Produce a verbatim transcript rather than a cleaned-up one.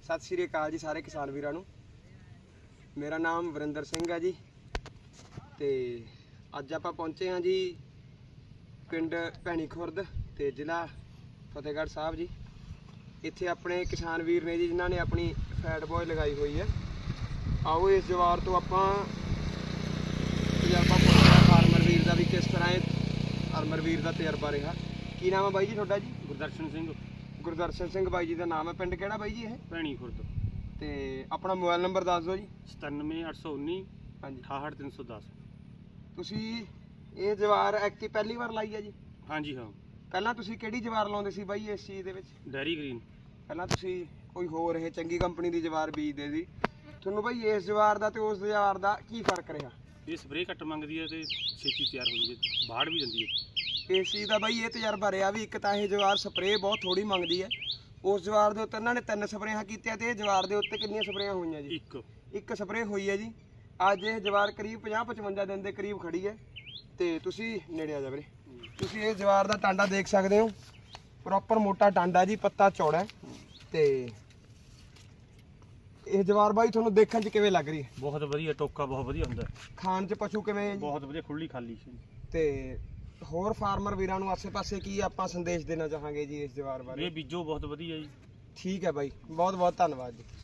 सत श्री अकाल जी सारे किसान वीरां नूं। मेरा नाम वरिंदर सिंह है जी ते अज आपां पहुंचे हाँ जी पिंड भैणी खुर्द ते जिला फतेहगढ़ साहब जी। इत्थे अपने किसान वीर ने जी जिन्हां ने अपनी फैट बॉय लगाई हुई है। आओ इस जवार तो आपां तजर्बा पुछदे फार्मर वीर का भी किस तरह फार्मर वीर का तजर्बा रहा। की नाम है बाई जी तुहाडा जी? गुरदर्शन सिंह। गुरदर्शन सिंह बाई जी का नाम है। पिंड किहड़ा बाई जी? ये भैणी खुर्द। ते अपना मोबाइल नंबर दस दो जी। सतानवे अठ सौ उन्नी हाँ जी अठाहठ तीन सौ दस। तुसी ये जवार एक्टी पहली बार लाई है जी? हाँ जी हाँ। ਪਹਿਲਾਂ ਤੁਸੀਂ ਕਿਹੜੀ ਜਵਾਰ ਲਾਉਂਦੇ ਸੀ ਬਾਈ ਇਸ ਚੀਜ਼ ਦੇ ਵਿੱਚ? Dairy green. ਪਹਿਲਾਂ ਤੁਸੀਂ ਕੋਈ ਹੋਰ ਇਹ ਚੰਗੀ ਕੰਪਨੀ ਦੀ ਜਵਾਰ ਬੀਜਦੇ ਸੀ। ਤੁਹਾਨੂੰ ਬਾਈ ਇਸ ਜਵਾਰ ਦਾ ਤੇ ਉਸ ਜਵਾਰ ਦਾ ਕੀ ਫਰਕ ਰਿਹਾ? ਇਹ ਸਪਰੇਅ ਘੱਟ ਮੰਗਦੀ ਹੈ ਤੇ ਛੇਤੀ ਤਿਆਰ ਹੋ ਜਾਂਦੀ ਹੈ, ਬਾੜ ਵੀ ਦਿੰਦੀ ਹੈ। ਇਸ ਚੀਜ਼ ਦਾ ਬਾਈ ਇਹ ਤਜਰਬਾ ਰਿਹਾ ਵੀ ਇੱਕ ਤਾਂ ਇਹ ਜਵਾਰ ਸਪਰੇਅ ਬਹੁਤ ਥੋੜੀ ਮੰਗਦੀ ਹੈ। ਉਸ ਜਵਾਰ ਦੇ ਉੱਤੇ ਇਹਨਾਂ ਨੇ ਤਿੰਨ ਸਪਰੇਆਂ ਕੀਤੀਆਂ ਤੇ ਇਹ ਜਵਾਰ ਦੇ ਉੱਤੇ ਕਿੰਨੀਆਂ ਸਪਰੇਆਂ ਹੋਈਆਂ ਜੀ? ਇੱਕ ਇੱਕ ਸਪਰੇਅ ਹੋਈ ਹੈ ਜੀ। ਅੱਜ ਇਹ ਜਵਾਰ ਕਰੀਬ ਪੰਜਾਹ ਪਚਵੰਜਾ ਦਿਨ ਦੇ ਕਰੀਬ ਖੜੀ ਹੈ ਤੇ ਤੁਸੀਂ ਨੇੜੇ ਆ ਜਾ ਵੀਰੇ। ਤੁਸੀਂ ਇਹ ਜਵਾਰ ਦਾ ਟਾਂਡਾ ਦੇਖ ਸਕਦੇ ਹੋ, ਪ੍ਰੋਪਰ ਮੋਟਾ ਟਾਂਡਾ ਜੀ, ਪੱਤਾ ਚੌੜਾ ਤੇ ਇਹ ਜਵਾਰ ਬਾਈ ਤੁਹਾਨੂੰ ਦੇਖਣ 'ਚ ਕਿਵੇਂ ਲੱਗ ਰਹੀ ਹੈ? ਬਹੁਤ ਵਧੀਆ, ਟੋਕਾ ਬਹੁਤ ਵਧੀਆ ਹੁੰਦਾ। ਖਾਣ 'ਚ ਪਸ਼ੂ ਕਿਵੇਂ ਹੈ ਜੀ? ਬਹੁਤ ਵਧੀਆ, ਖੁੱਲੀ ਖਾਲੀ। ਤੇ ਹੋਰ ਫਾਰਮਰ ਵੀਰਾਂ ਨੂੰ ਆਸੇ-ਪਾਸੇ ਕੀ ਆਪਾਂ ਸੰਦੇਸ਼ ਦੇਣਾ ਚਾਹਾਂਗੇ ਜੀ ਇਸ ਜਵਾਰ ਬਾਰੇ? ਇਹ ਬੀਜੋ ਬਹੁਤ ਵਧੀਆ ਜੀ। ਠੀਕ ਹੈ ਬਾਈ, ਬਹੁਤ ਬਹੁਤ ਧੰਨਵਾਦ ਜੀ।